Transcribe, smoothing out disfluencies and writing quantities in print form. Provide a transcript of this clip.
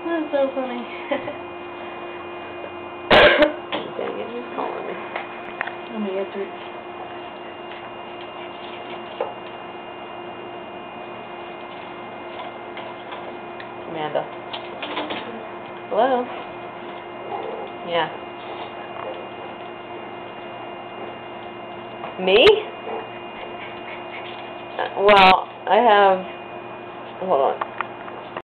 That's so funny. Dang it, he's calling me. Let me answer it. Amanda. Hello? Yeah. Me? Well, I have... Hold on.